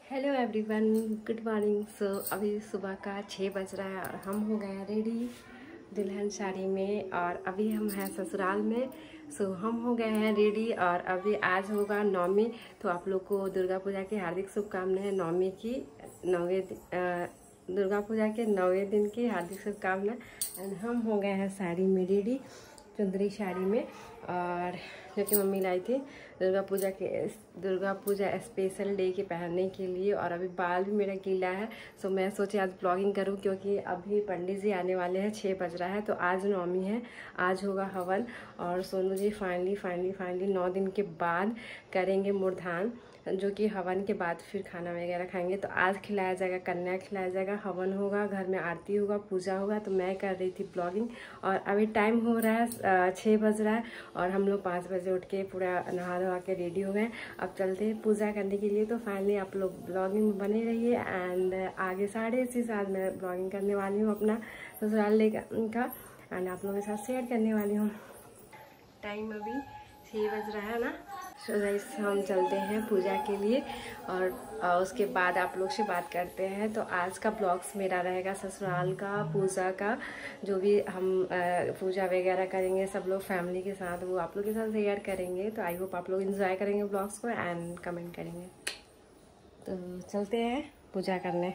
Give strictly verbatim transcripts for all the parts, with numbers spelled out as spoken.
Hello everyone, good morning. So अभी सुबह का छः बज रहा है और हम हो गए हैं रेडी दुल्हन साड़ी में और अभी हम हैं ससुराल में। सो so, हम हो गए हैं रेडी और अभी आज होगा नवमी। तो आप लोग को दुर्गा पूजा की हार्दिक शुभकामनाएं। नवमी की नौवे दुर्गा पूजा के नौवे दिन की हार्दिक शुभकामनाएं। एंड हम हो गए हैं साड़ी में रेडी, चुंदरी साड़ी में, और जो कि मम्मी लाई थी दुर्गा पूजा के दुर्गा पूजा स्पेशल डे के पहनने के लिए। और अभी बाल भी मेरा गीला है, सो मैं सोची आज ब्लॉगिंग करूं क्योंकि अभी पंडित जी आने वाले हैं, छः बज रहा है। तो आज नवमी है, आज होगा हवन और Sonu ji finally finally finally नौ दिन के बाद करेंगे मुर्धान, जो कि हवन के बाद फिर खाना वगैरह खाएंगे। तो आज खिलाया जाएगा, कन्या खिलाया जाएगा, हवन होगा, घर में आरती होगा, पूजा होगा। तो मैं कर रही थी ब्लॉगिंग और अभी टाइम हो रहा है छः बज रहा है और हम लोग पाँच बजे उठ के पूरा नहा धोवा के रेडी हो गए। अब चलते हैं पूजा करने के लिए। तो फाइनली आप लोग ब्लॉगिंग में बने रहिए। एंड आगे साढ़े इसी साल मैं ब्लॉगिंग करने वाली हूँ अपना ससुराल का, एंड आप लोगों के साथ शेयर करने वाली हूँ। टाइम अभी छः बज रहा है ना। सो गाइस हम चलते हैं पूजा के लिए और उसके बाद आप लोग से बात करते हैं। तो आज का ब्लॉग्स मेरा रहेगा ससुराल का, पूजा का, जो भी हम पूजा वगैरह करेंगे सब लोग फैमिली के साथ, वो आप लोग के साथ शेयर करेंगे। तो आई होप आप लोग एंजॉय करेंगे ब्लॉग्स को एंड कमेंट करेंगे। तो चलते हैं पूजा करने।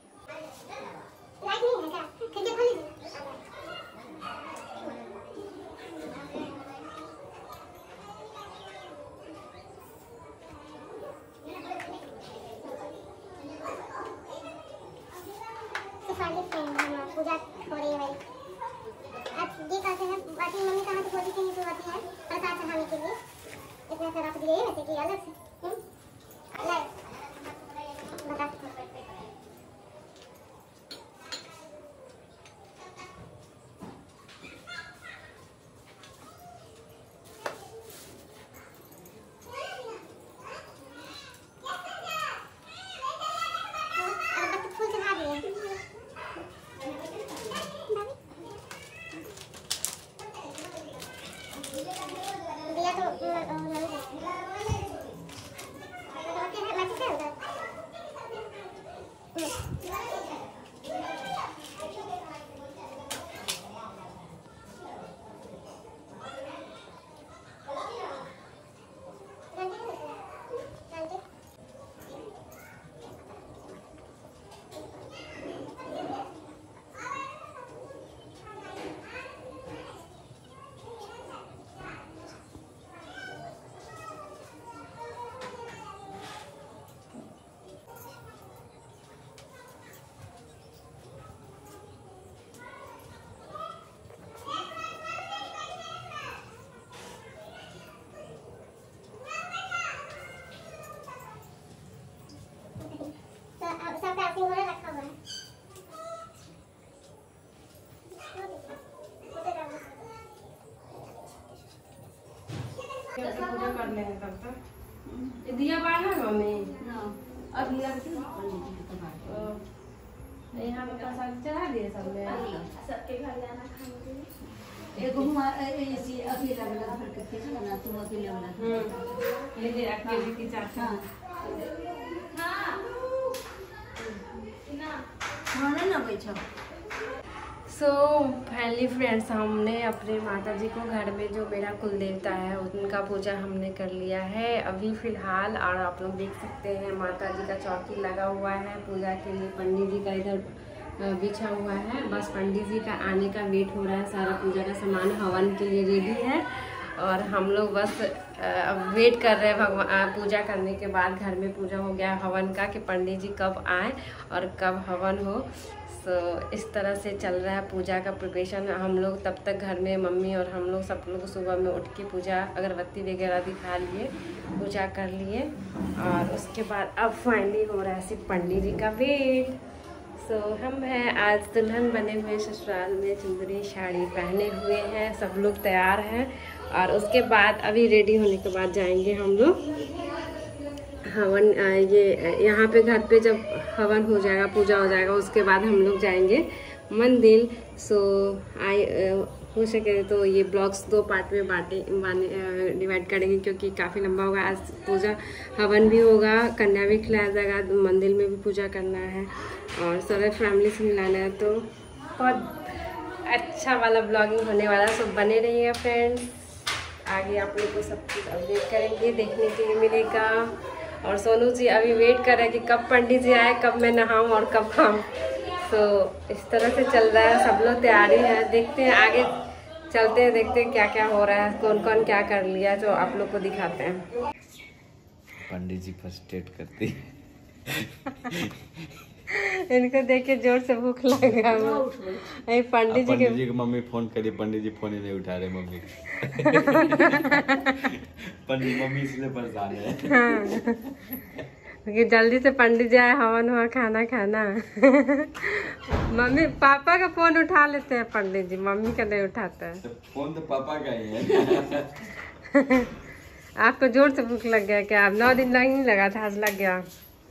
पूजा हो रही है भाई। आज ये कहते हैं बाकी मम्मी कहाँ से बोलती थी तो आती है प्रसाद चढ़ाने के लिए, इतना सारा तो दिए वैसे कि अलग से अलग बता। पूजा कर लेंगे तब तक। दिया बाढ़ है मम्मी अब यहाँ पे प्रसाद चढ़ा दिए सबने, सबके घर जाना खाने के लिए। एगो हुआ ऐसी अकेला वाला घर के पीछे ना, तुम अकेले वाला हम्म ये दे अकेले की चाचा। हां ना खाना ना बैठो। सो फाइनली फ्रेंड्स, हमने अपने माता जी को घर में जो मेरा कुल देवता है उनका पूजा हमने कर लिया है अभी फ़िलहाल। और आप लोग देख सकते हैं माता जी का चौकी लगा हुआ है पूजा के लिए। पंडित जी का इधर बिछा हुआ है, बस पंडित जी का आने का वेट हो रहा है। सारा पूजा का सामान हवन के लिए रेडी है और हम लोग बस अब वेट कर रहे हैं भगवान पूजा करने के बाद। घर में पूजा हो गया हवन का कि पंडित जी कब आए और कब हवन हो। सो so, इस तरह से चल रहा है पूजा का प्रिपरेशन। हम लोग तब तक घर में मम्मी और हम लोग सब लोग सुबह में उठ के पूजा अगरबत्ती वगैरह दिखा लिए, पूजा कर लिए और उसके बाद अब फाइनली हो रहा है सिर्फ पंडित जी का वेट। सो so, हम हैं आज दुल्हन बने हुए ससुराल में, चुंदरी साड़ी पहने हुए हैं, सब लोग तैयार हैं। और उसके बाद अभी रेडी होने के बाद जाएंगे हम लोग हवन, ये यहाँ पे घर पे जब हवन हो जाएगा, पूजा हो जाएगा, उसके बाद हम लोग जाएंगे मंदिर। सो आई हो सके तो ये ब्लॉग्स दो पार्ट में बांटे डिवाइड करेंगे, क्योंकि काफ़ी लंबा होगा। आज पूजा हवन भी होगा, कन्या भी खिलाया जाएगा, मंदिर में भी पूजा करना है और सारे फैमिली से मिलाना है, तो बहुत अच्छा वाला ब्लॉगिंग होने वाला। सब बने रहिएगा फ्रेंड्स, आगे आप लोग को सब कुछ अपडेट करेंगे, देखने के लिए मिलेगा। और सोनू जी अभी वेट कर रहे हैं कि कब पंडित जी आए, कब मैं नहाऊं और कब खाऊं। तो इस तरह से चल रहा है, सब लोग तैयारी है। देखते हैं आगे चलते हैं, देखते हैं क्या क्या हो रहा है, कौन कौन क्या कर लिया, जो आप लोग को दिखाते हैं। पंडित जी फर्स्ट एड करती इनको देख के जोर से भूख लग रहा है। पंडित जी के पंडित जी की मम्मी फोन करी, पंडित जी फोन ही नहीं उठा रहे मम्मी पंडित मम्मी इसलिए परेशान है। हाँ, कि जल्दी से पंडित जी आए, हवन हुआ, खाना खाना। मम्मी पापा का फोन उठा लेते हैं पंडित जी, मम्मी का नहीं उठाता है। तो फोन तो पापा का ही है। आपको जोर से भूख लग गया क्या? आप नौ दिन नहीं लगा था, आज लग गया।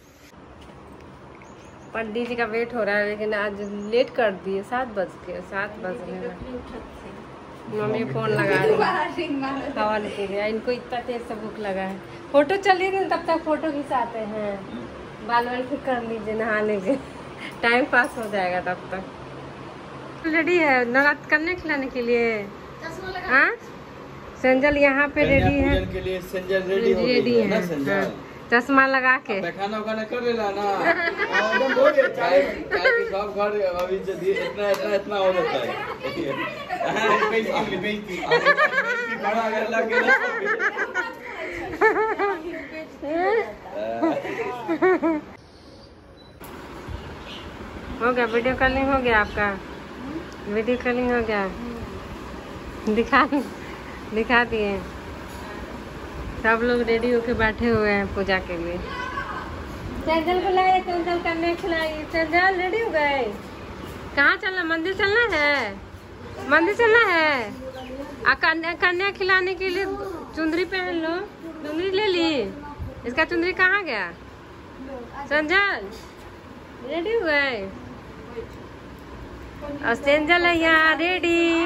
पंडित जी का वेट हो रहा है, लेकिन आज लेट कर दिए, सात बज के सात बजने में। मम्मी फोन लगा रही है हवन के लिए, इनको इतना तेज से भूख लगा है। फोटो चलिए तब तक फोटो खिंचाते हैं, बाल वाल ठीक कर लीजिए, नहा लीजिए, टाइम पास हो जाएगा तब तक। रेडी है नवरात्र करने खिलाने के लिए। हाँ संजल यहाँ पे रेडी है, के लिए संजल रेडी हो रेडी है ना है, संजल। चश्मा लगा के खाना वाना कर लेना ना। एकदम हो गया, चाय चाय की सब घर अभी जल्दी इतना इतना इतना हो जाता है। पैसे पैसे बड़ा अगर लग गया हो गया। वीडियो कॉलिंग हो गया आपका, वीडियो कॉलिंग हो गया, दिखा दिखा दिए। सब लोग रेडी होके बैठे हुए हैं पूजा के लिए। संजल को लाइए, संजल करने खिलाइए। संजल रेडी हो गए? कहाँ चलना? मंदिर चलना है, मंदिर चलना है। आ कन्या कन्या खिलाने के लिए चुंदरी पहन लो, चुंदरी ले ली। इसका चुंदरी कहाँ गया? संजल रेडी हो गए? और संजल है यहाँ रेडी।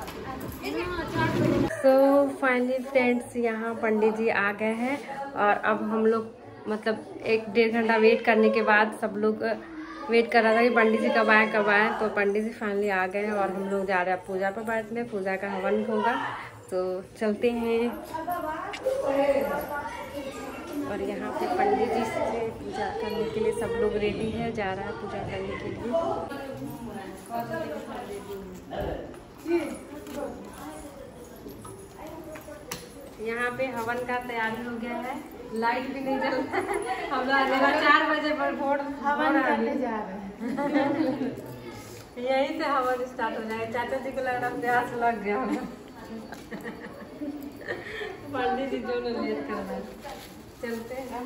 तो फाइनली फ्रेंड्स यहाँ पंडित जी आ गए हैं, और अब हम लोग मतलब एक डेढ़ घंटा वेट करने के बाद सब लोग वेट कर रहा था कि पंडित जी कब आए कब आए। तो पंडित जी फाइनली आ गए हैं और हम लोग जा रहे हैं पूजा पर बैठने। पूजा का हवन होगा, तो चलते हैं। और यहाँ पे पंडित जी से पूजा करने के लिए सब लोग रेडी है, जा रहा है पूजा करने के लिए। यहाँ पे हवन का तैयारी हो गया है, लाइट भी नहीं जल रहा है। हम लोग चार बजे पर भोर हवन करने जा रहे हैं। यही से हवन स्टार्ट हो जाएगा। चाचा जी को लग रहा है प्यास लग गया होगा। पंडित जी जो लेट कर रहे हैं, चलते हैं।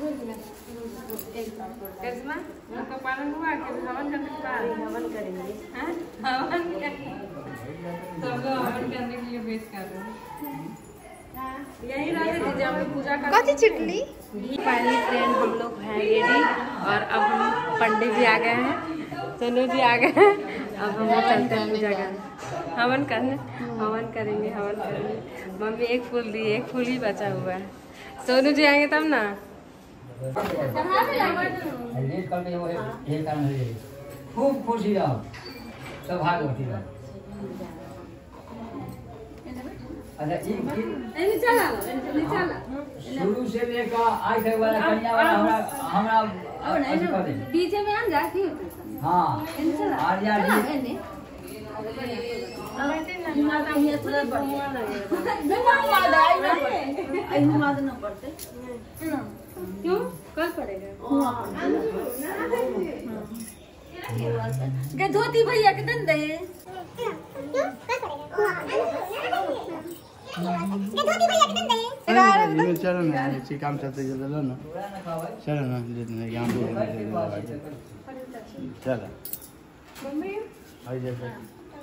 करिश्मा आपका पालन हुआ कि हवन करने के बाद? हवन करेंगे। हवन करेंगे, सब लोग हवन करने के लिए वेट कर रहे हैं। यही रहते जब हम पूजा करते चिटली। फाइनली फ्रेंड हम लोग हैं रेडी, और अब हम पंडित जी आ गए हैं, सोनू जी आ गए हैं। अब हम लोग चलते हैं पूजा करने, हवन करने। हवन करेंगे, हवन करेंगे। मम्मी एक फूल दी, एक फूल ही बचा हुआ है। सोनू जी आएंगे तब ना। खूब खुशी रहो, सौभाग्यवती रहो। अच्छा शुरू से लेकर आज तक वाला कन्या वाला हमरा हमरा बीच में आ जा की। हाँ आर्या जी माता ये थोड़ा बढ़िया लगे। माता आई ना पड़ते, आई माता ना पड़ते। क्यों? कल पड़ेगा। के धोती भैया के दन दे। क्यों? कल पड़ेगा। ये चलो ना, इसी काम चलते चलो ना, चलो ना, यहाँ पे चलो। मम्मी आई जैसे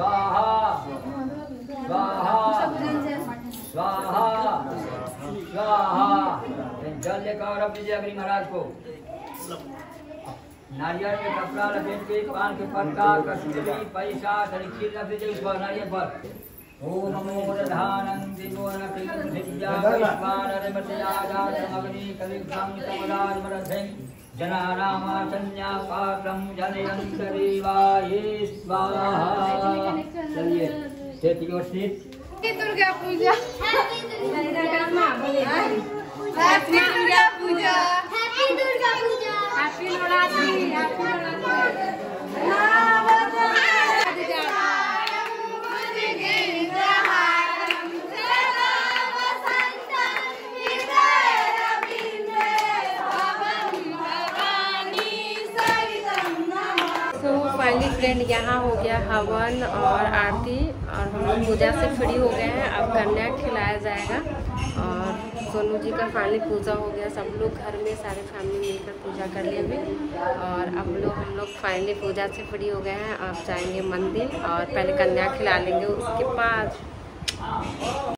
स्वाहा स्वाहा स्वाहा स्वाहा। जल लेकर अब दीजिए अग्नि महाराज को। नारियल के कपड़ा लपेट के पान के पत्ता कस्तूरी पैसा खीर रख दीजिए उस पर नारियल पर। ओम नमो प्रधानं दिवोनग्नि कलिग्रामकमलामरधं जनानामाचन्या पात्रं जलयन्तरीवाये स्वाहा। चलिए set your seat. Durga Puja happy Durga Puja happy Durga Puja happy Durga Puja happy Navratri happy finally friend यहाँ हो गया हवन और आरती और हम लोग पूजा से फ्री हो गए हैं। अब कन्या खिलाया जाएगा और सोनू जी का फाइनली पूजा हो गया। सब लोग घर में सारे फैमिली मिलकर पूजा कर लिए अभी और अब लोग हम लोग फाइनली पूजा से फ्री हो गए हैं। अब जाएंगे मंदिर और पहले कन्या खिला लेंगे उसके बाद